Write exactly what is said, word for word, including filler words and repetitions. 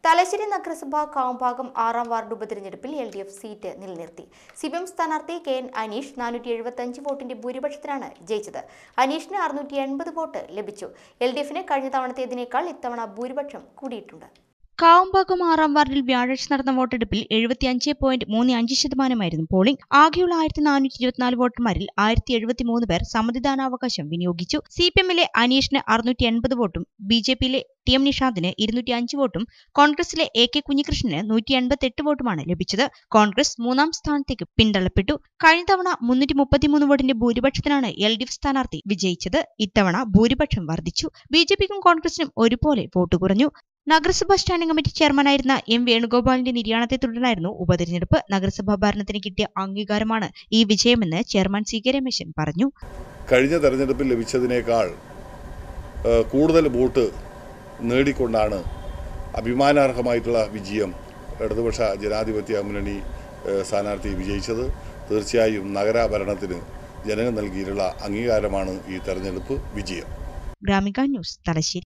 തലശ്ശേരി നഗരസഭ കാവുംഭാഗം ആറാം വാർഡ് ഉപതെരഞ്ഞെടുപ്പിൽ എൽ ഡി എഫ് സീറ്റ് നിലനിർത്തി. സി പി എം സ്ഥാനാർത്ഥി കെ എൻ അനീഷ് നാനൂറ്റി എഴുപത്തിയഞ്ച് വോട്ടിന്റെ ഭൂരിപക്ഷത്തിലാണ് ജയിച്ചത്. അനീഷിന് അറുന്നൂറ്റി എൺപത് വോട്ട് ലഭിച്ചു. എൽ ഡി എഫിന് കഴിഞ്ഞ തവണത്തേതിനേക്കാൾ ഇത്തവണ ഭൂരിപക്ഷം കൂടിയിട്ടുണ്ട്. കാവുംഭാഗം ആറാം വാർഡിൽ വ്യാഴാഴ്ച നടന്ന വോട്ടെടുപ്പിൽ എഴുപത്തിയഞ്ച് പോയിന്റ് മൂന്ന് അഞ്ച് ശതമാനമായിരുന്നു പോളിംഗ്. ആകെയുള്ള ആയിരത്തി നാനൂറ്റി ഇരുപത്തിനാല് വോട്ടർമാരിൽ ആയിരത്തി എഴുപത്തി മൂന്ന് പേർ സമ്മതിദാനാവകാശം വിനിയോഗിച്ചു. സി പി എമ്മിലെ അനീഷിന് അറുന്നൂറ്റി എൺപത് വോട്ടും ബി ജെ പിയിലെ ടി എം നിഷാദിന് ഇരുന്നൂറ്റി അഞ്ച് വോട്ടും കോൺഗ്രസിലെ എ കെ കുഞ്ഞികൃഷ്ണന് നൂറ്റി എൺപത്തി എട്ട് വോട്ടുമാണ് ലഭിച്ചത്. കോൺഗ്രസ് മൂന്നാം സ്ഥാനത്തേക്ക് പിന്തള്ളപ്പെട്ടു. കഴിഞ്ഞ തവണ മുന്നൂറ്റി മുപ്പത്തിമൂന്ന് വോട്ടിന്റെ ഭൂരിപക്ഷത്തിനാണ് എൽ ഡി എഫ് സ്ഥാനാർത്ഥി വിജയിച്ചത്. ഇത്തവണ ഭൂരിപക്ഷം വർദ്ധിച്ചു. ബി ജെ പിക്കും കോൺഗ്രസിനും ഒരുപോലെ വോട്ട് കുറഞ്ഞു. നഗരസഭാ സ്റ്റാൻഡിംഗ് കമ്മിറ്റി ചെയർമാനായിരുന്ന എം വേണുഗോപാലിന്റെ നിര്യാണത്തെ തുടർന്നായിരുന്നു ഉപതെരഞ്ഞെടുപ്പ്. നഗരസഭാ ഭരണത്തിന് കിട്ടിയ അംഗീകാരമാണ് ഈ വിജയമെന്ന് ചെയർമാൻ സി കെ രമേശൻ പറഞ്ഞു. കഴിഞ്ഞ തെരഞ്ഞെടുപ്പിൽ ലഭിച്ചതിനേക്കാൾ കൂടുതൽ വോട്ട് നേടിക്കൊണ്ടാണ് അഭിമാനാർഹമായിട്ടുള്ള വിജയം ഇടതുപക്ഷ ജനാധിപത്യ മുന്നണി സ്ഥാനാർത്ഥി വിജയിച്ചത്. തീർച്ചയായും നഗരഭരണത്തിന് ജനങ്ങൾ നൽകിയിട്ടുള്ള അംഗീകാരമാണ് ഈ തെരഞ്ഞെടുപ്പ് വിജയം. ഗ്രാമിക ന്യൂസ്, തലശ്ശേരി.